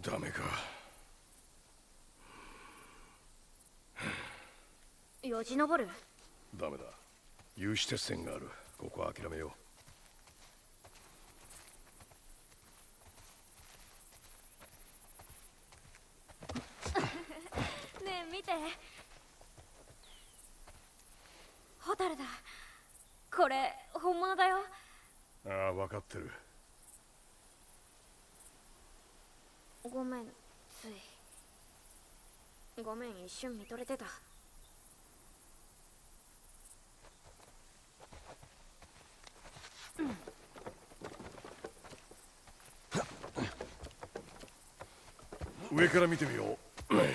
ダメか。 よじ登る。 ダメだ。有刺鉄線がある。ここは諦めよねえ見て、ホタルだ。これ本物だよ。 う。ああ、分かってる。 ごめん、つい。ごめん、一瞬見とれてた。 上から見てみよう。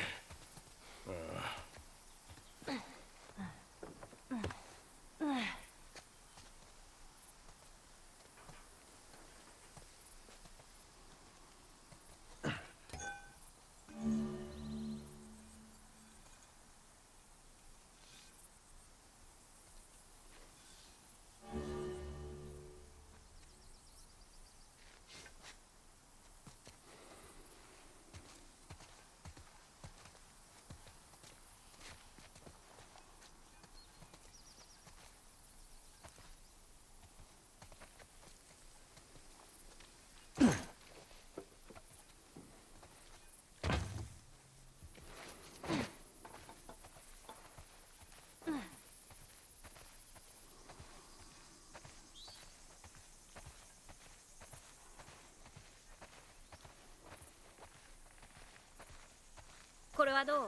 これはどう？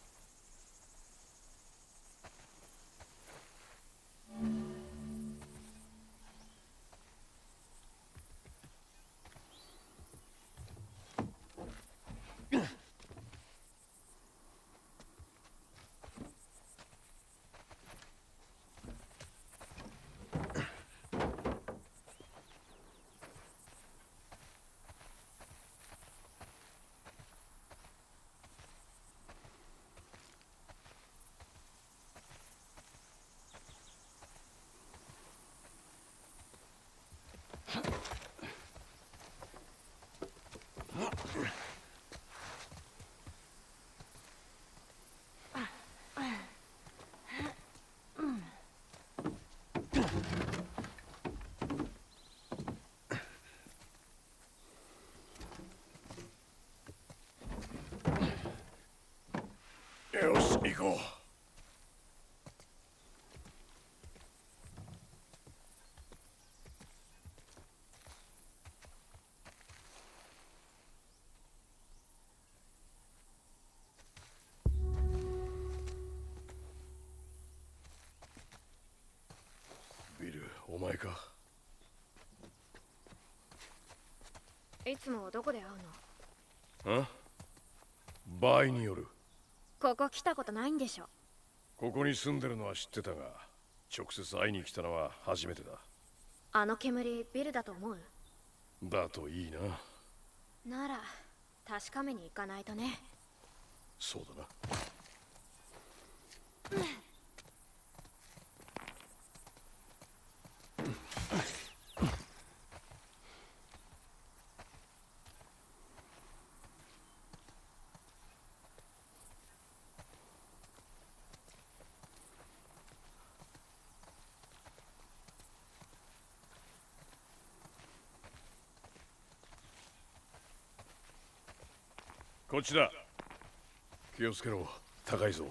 よし、行こう。ビル、お前か。 いつもどこで会うの？ あ？場合による。 ここ来たことないんでしょ。 ここに住んでるのは知ってたが、直接会いに来たのは初めてだ。 あの煙ビルだと思う？ だといいな。 なら確かめに行かないとね。 そうだな。こっちだ。気をつけろ。高いぞ。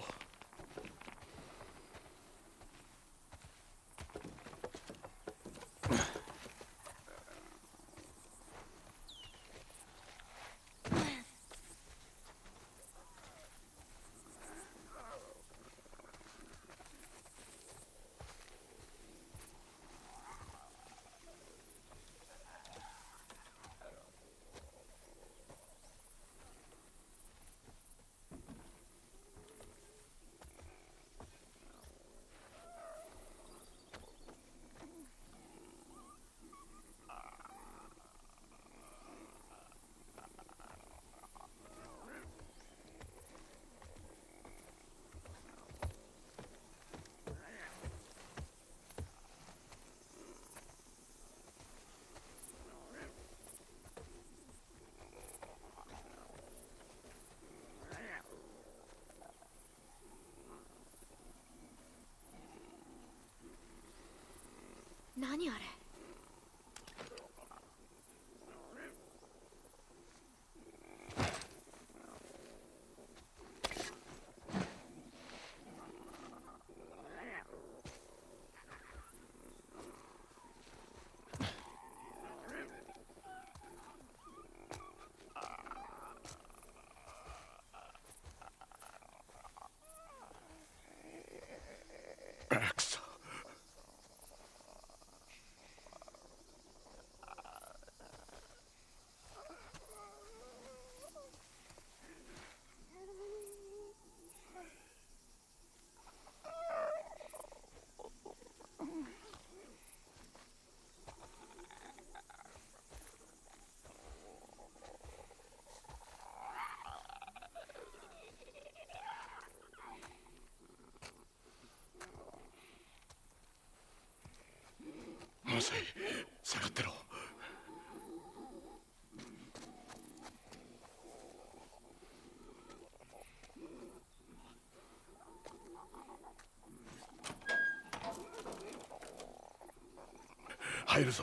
何あれ。 くそ。まずい、下がってろ。入るぞ。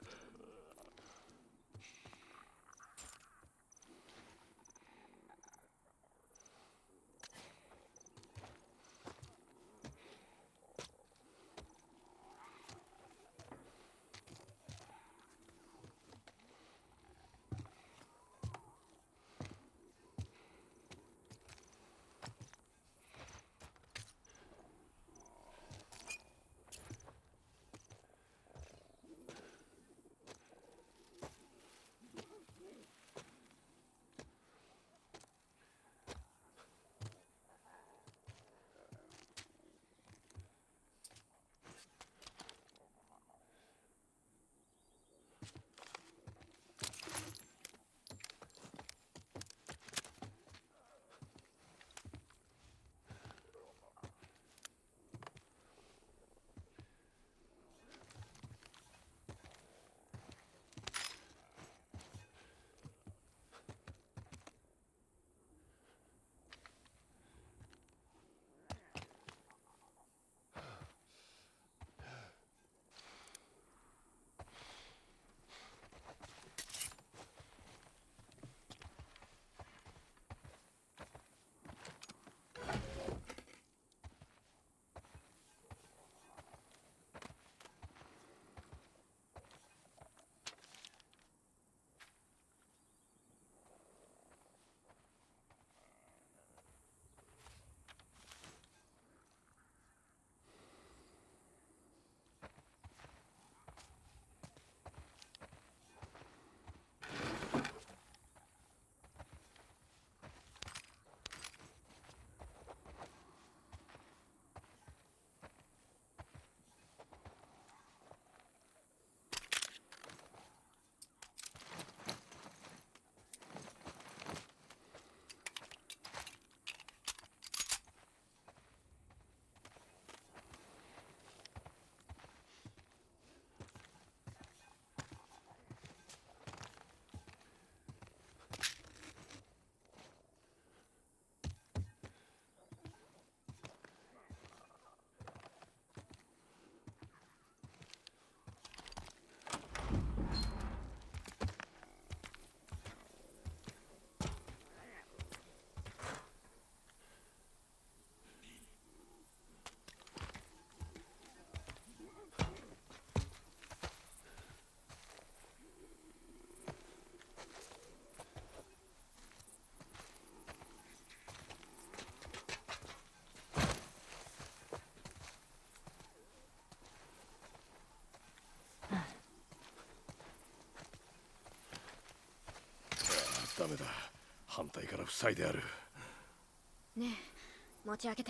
ダメだ、反対から塞いである。 ねえ、持ち上げて。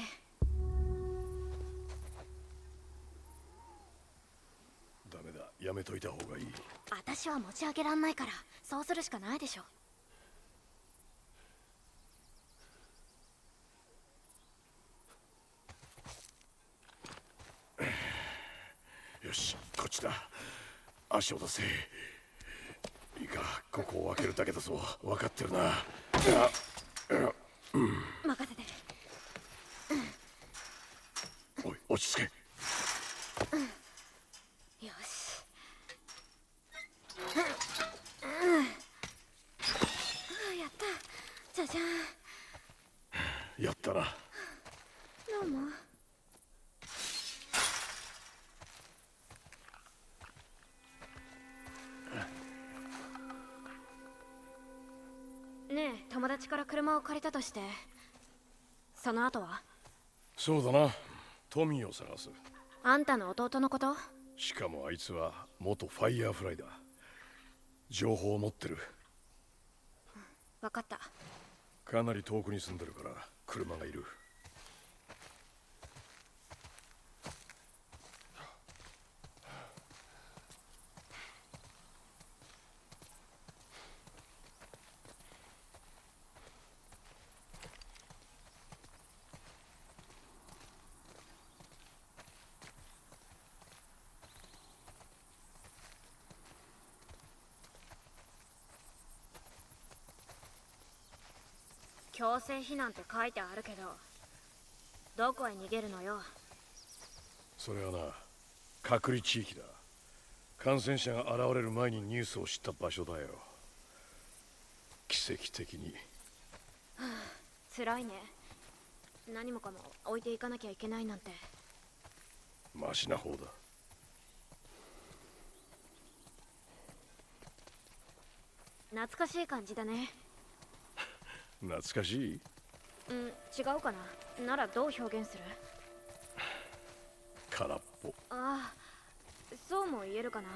ダメだ、やめといた方がいい。 私は持ち上げらんないから、そうするしかないでしょ。 よし、こっちだ。足を出せ。いいか、ここを開けるだけだぞ。分かってるな。 任せて。 おい、落ち着け。 よし。 じゃん。 やったな。 どうも。ねえ、友達から車を借りたとして、その後は？ そうだな、トミーを探す。 あんたの弟のこと？ しかもあいつは元ファイヤーフライだ。情報を持ってる。 分かった。 かなり遠くに住んでるから車がいる。 強制避難って書いてあるけど、どこへ逃げるのよ。 それはな、隔離地域だ。感染者が現れる前にニュースを知った場所だよ。奇跡的に。 辛いね。何もかも置いていかなきゃいけないなんて。 マシな方だ。 懐かしい感じだね。 懐かしい？ うん、違うかな。ならどう表現する？ 空っぽ。 ああ、そうも言えるかな。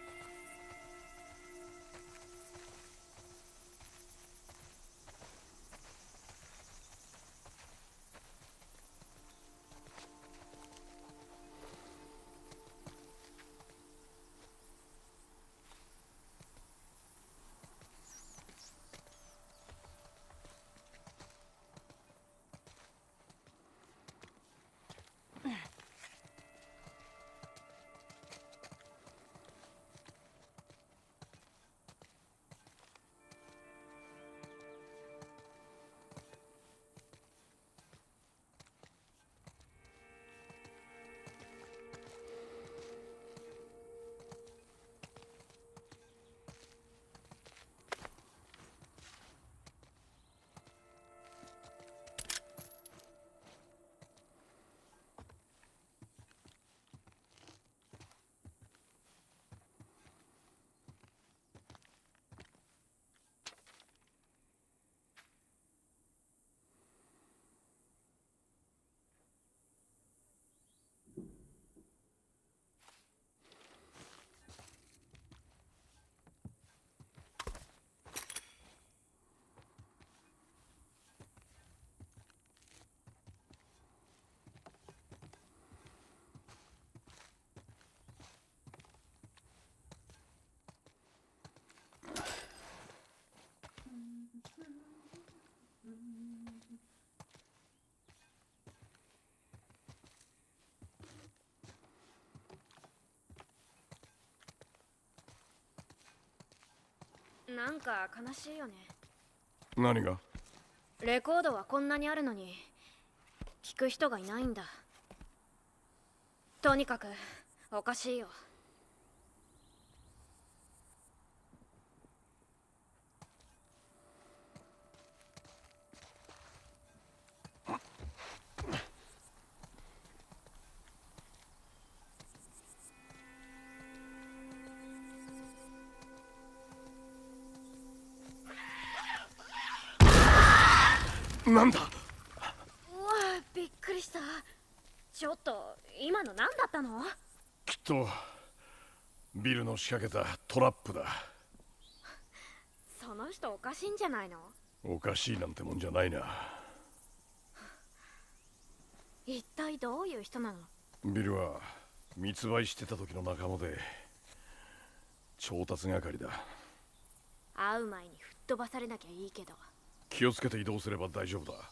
なんか悲しいよね。 何が？ レコードはこんなにあるのに聞く人がいないんだ。とにかくおかしいよ。 なんだ？ うわ、びっくりした。ちょっと今の何だったの？ きっとビルの仕掛けたトラップだ。 その人おかしいんじゃないの？ おかしいなんてもんじゃないな。 一体どういう人なの？ ビルは密売してた時の仲間で調達係だ。 会う前に吹っ飛ばされなきゃいいけど。 気をつけて移動すれば大丈夫だ。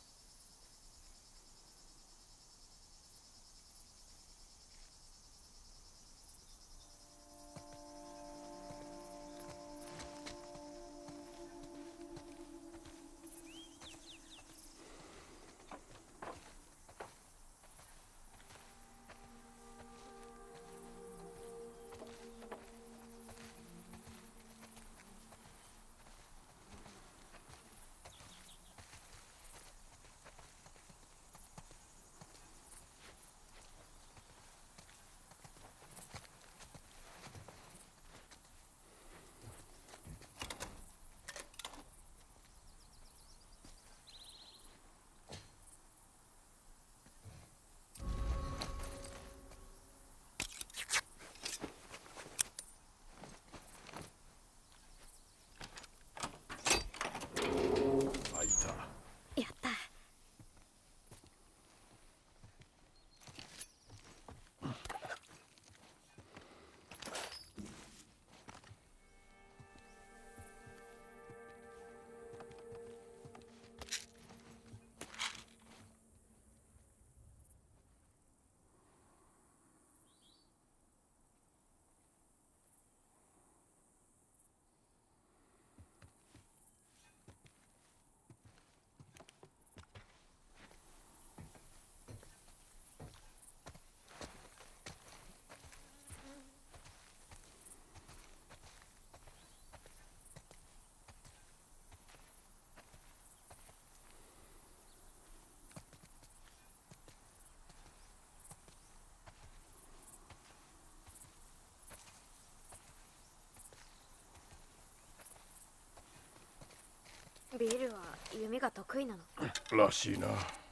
ビルは弓が得意なの？ らしいな。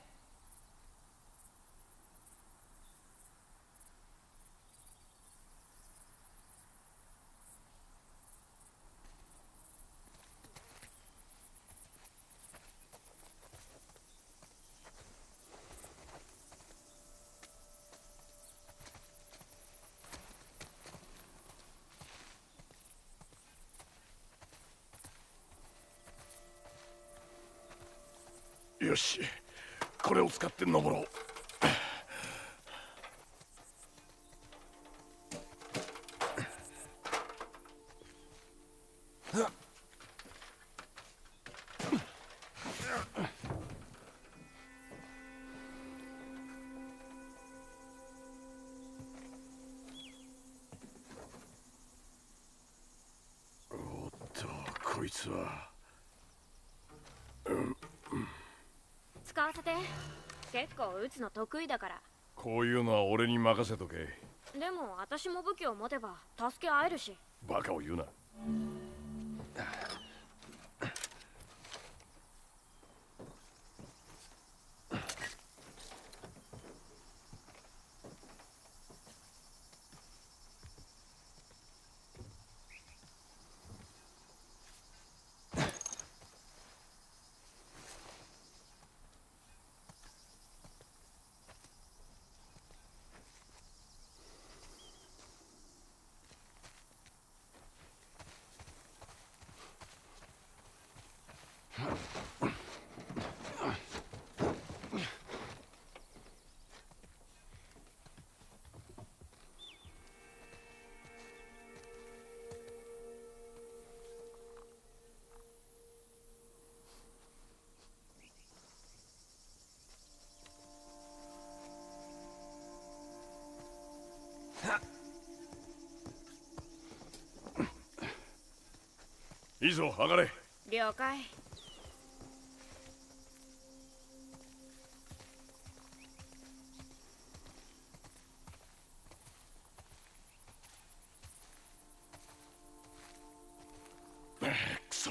よし、これを使って登ろう。おっと、こいつは。 使わせて。結構撃つの得意だから。 こういうのは俺に任せとけ。 でも私も武器を持てば助け合えるし。 バカを言うな。いいぞ、上がれ。 了解。 くそ。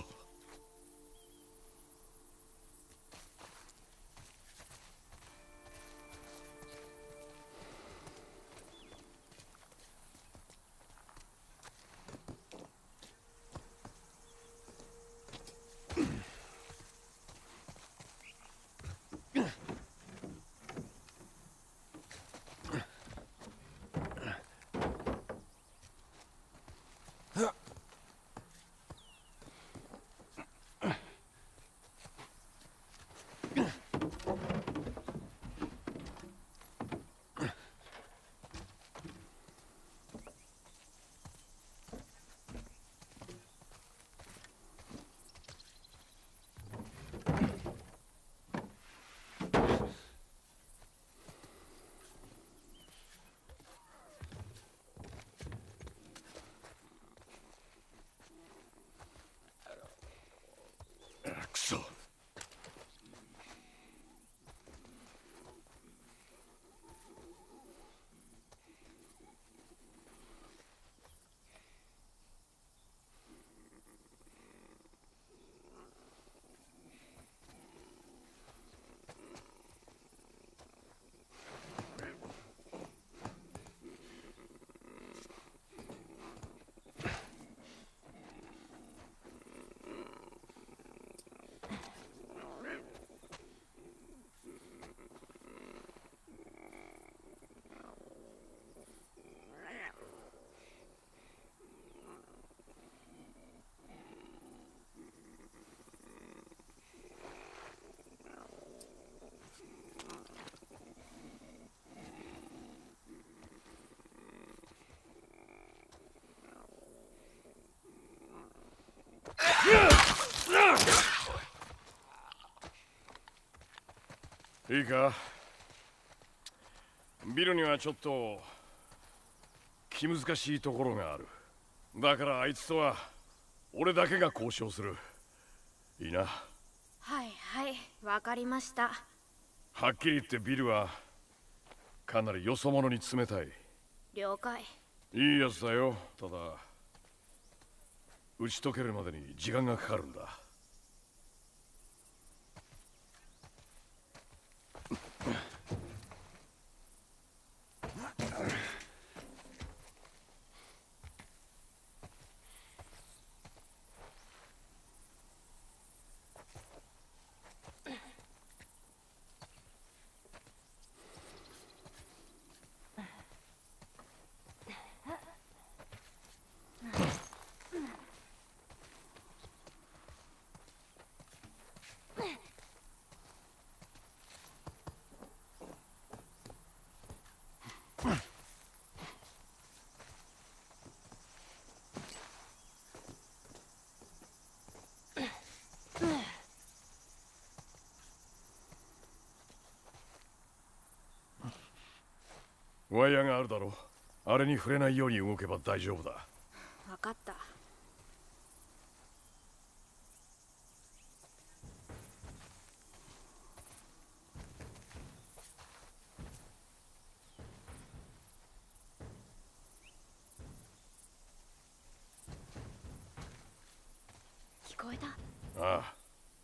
くそ。いいか、ビルにはちょっと気難しいところがある。だからあいつとは俺だけが交渉する。いいな。 はいはい、わかりました。 はっきり言ってビルはかなりよそ者に冷たい。 了解。 いいやつだよ。ただ打ち解けるまでに時間がかかるんだ。 ワイヤーがあるだろう。あれに触れないように動けば大丈夫だ。 分かった。聞こえた？ ああ。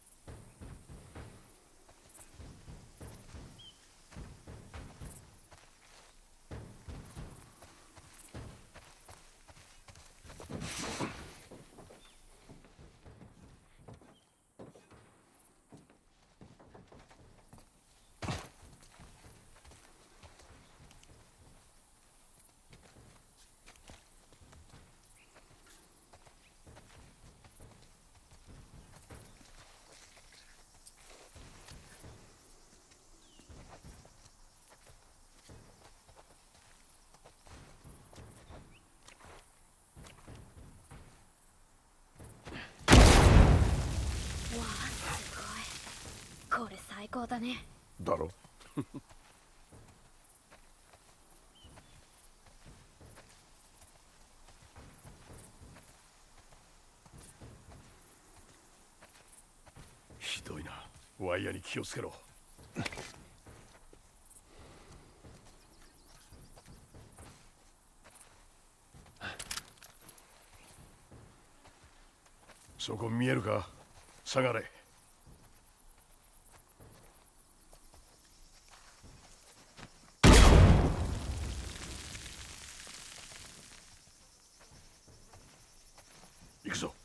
これ最高だね。 だろ。ひどいな。ワイヤーに気をつけろ。そこ見えるか？下がれ。行くぞ。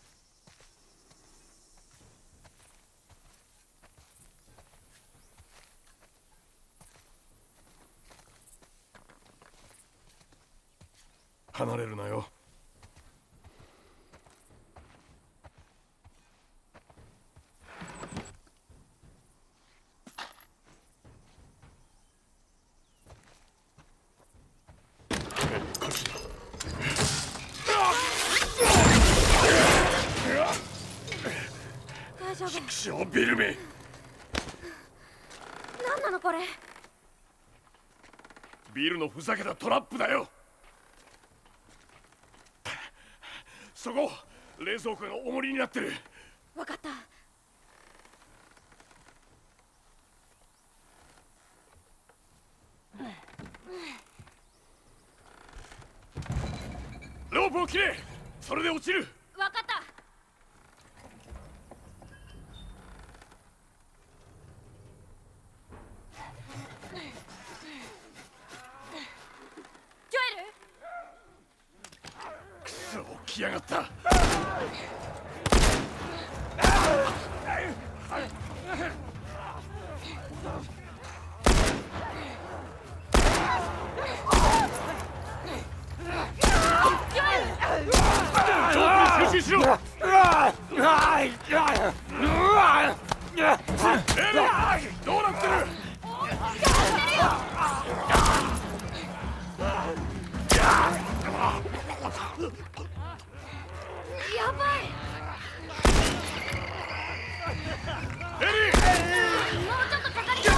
離れるなよ。こっちだ。 大丈夫？ 畜生ビルメ。 何なのこれ？ ビルのふざけたトラップだよ。そこ冷蔵庫が重りになってる。 分かった。 ロープを切れ。それで落ちる。 分かった。ジョエル？ くそ、起きやがった。集中しろ。エリー、どうなってる？ やばい。 エリー、 もうちょっとかかりそう。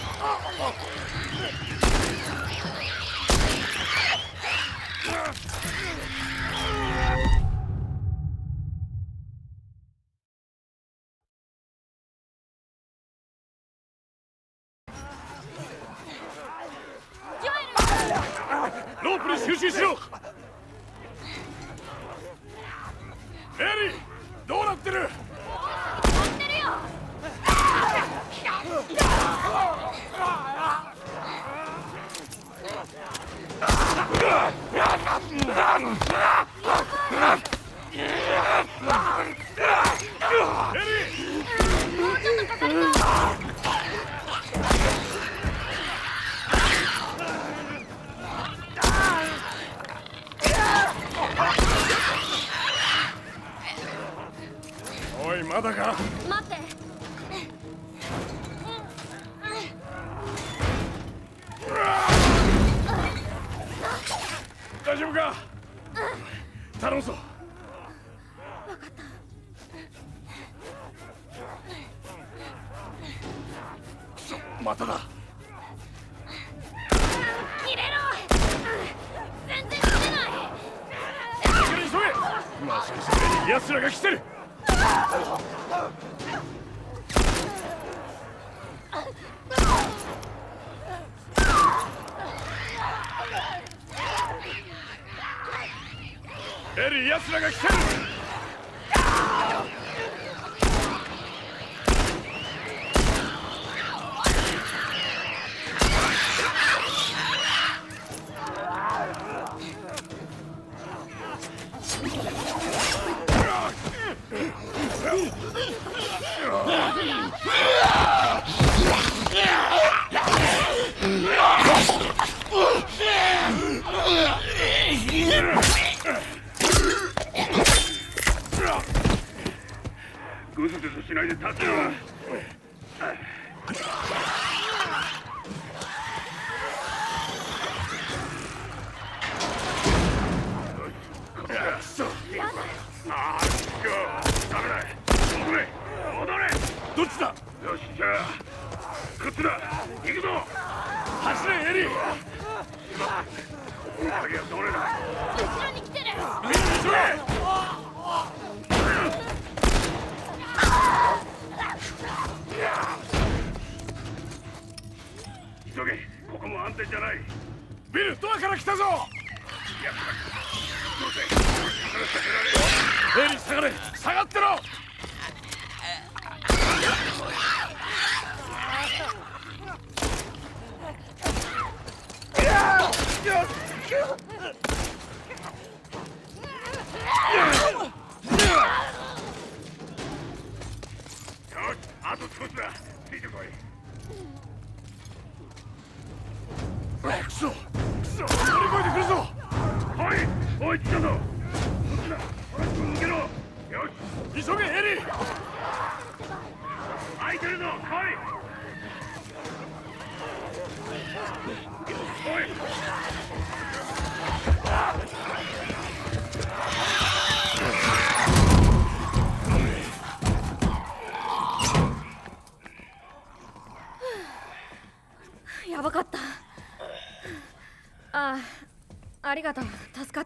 ロープに集中しろ。エリー、どうなってる？ 乗ってるよ。 おい、まだか。 待って。 大丈夫か。頼むぞ。 分かった。 くそ、まただ。 切れろ。全然切れない。 急げ。まあ、それに奴らが来てる。エリー、奴らが来てる。 グズグズしないで立ってろ。 どっちだ。 よし、じゃあこっちだ。行くぞ。 走れ、エリー。 鍵はどれだ。 後ろに来てる。 急げ。 急げ、ここも安全じゃない。 ビル、ドアから来たぞ。 どうせエリー、下がれ。下がってろ。 あと少しだ。ついてこい。 くそ、乗り越えてくるぞ。 おい、おい、来たぞ。こっちだ。トラックを抜けろ。よし、 急げ、エリー。 開いてるぞ。おい。 やばかった。ああ、ありがとう。助かった。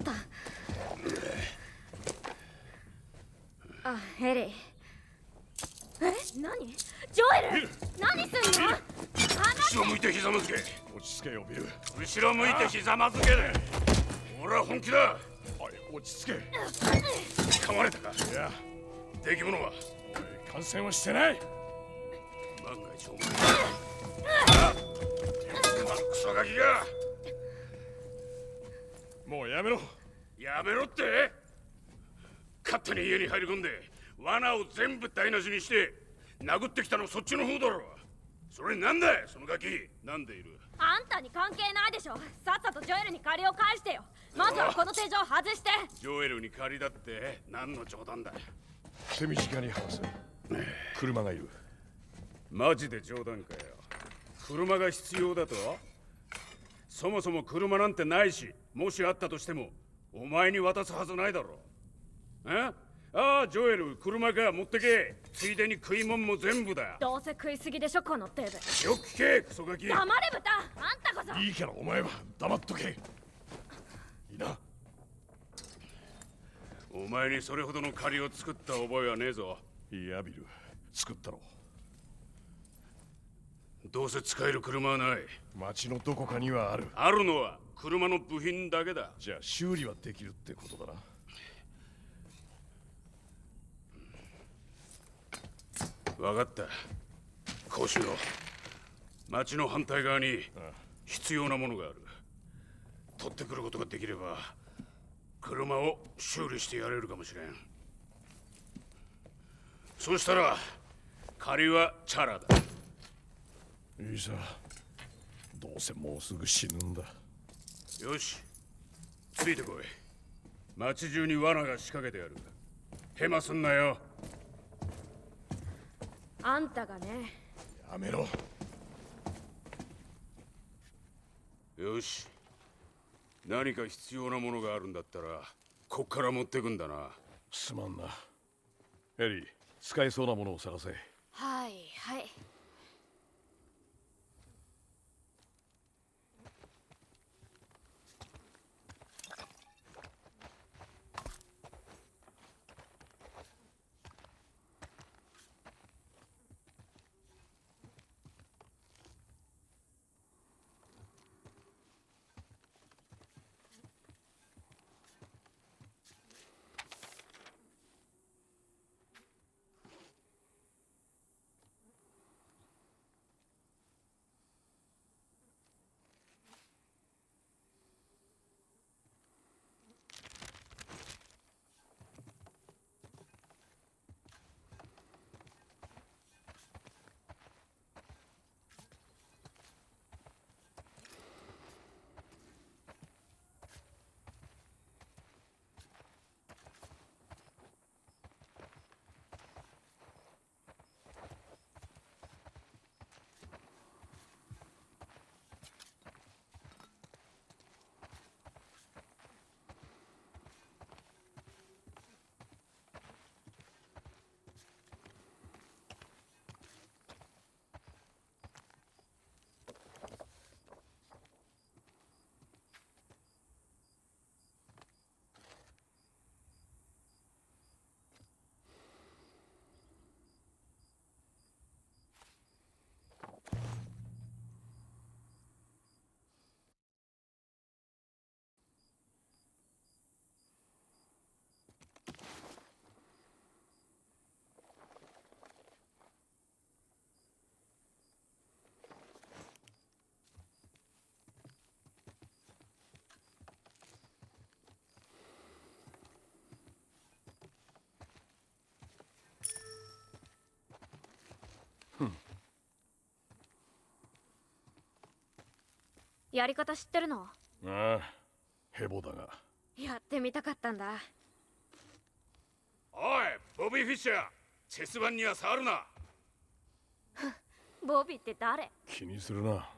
あ、エリー。え、何？ジョエル！何すんの？ 後ろ向いてひざまずけ。 落ち着けよ、ビル。 後ろ向いてひざまずけ。俺は本気だ。 おい、落ち着け。 噛まれたか。 いや、 出来物は感染はしてない。 万が一お前クソガキが。 もうやめろ。 やめろって。勝手に家に入り込んで罠を全部台無しにして殴ってきたのそっちの方だろ。それなんだそのガキ。なんでいる。 あんたに関係ないでしょ。さっさとジョエルに借りを返してよ。まずはこの手錠外して。 ジョエルに借りだって何の冗談だ。 手短に話せ。車がいる。 マジで冗談かよ。車が必要だと。そもそも車なんてないし、もしあったとしてもお前に渡すはずないだろ。ああ、ジョエル、車か。持ってけ。ついでに食い物も全部だ。 どうせ食いすぎでしょこの程度。 よく聞け、クソガキ。 黙れ豚。あんたこそ。 いいからお前は黙っとけ。いいな。 お前にそれほどの借りを作った覚えはねえぞ。 いや、ビル、作ったろ。 どうせ使える車はない。 街のどこかにはある。 あるのは車の部品だけだ。 じゃあ修理はできるってことだな。 分かった。こうしよう。街の反対側に必要なものがある。取ってくることができれば車を修理してやれるかもしれん。そしたら借りはチャラだ。 いいさ、どうせもうすぐ死ぬんだ。 よし、ついてこい。町中に罠が仕掛けてやる。ヘマすんなよ。 あんたがね。 やめろ。 よし、何か必要なものがあるんだったらこっから持ってくんだな。 すまんな。エリー、使えそうなものを探せ。 はいはい。やり方知ってるの？ ああ、ヘボだが。 やってみたかったんだ。 おい、ボビー・フィッシャー、チェス盤には触るな。 ボビーって誰？ 気にするな。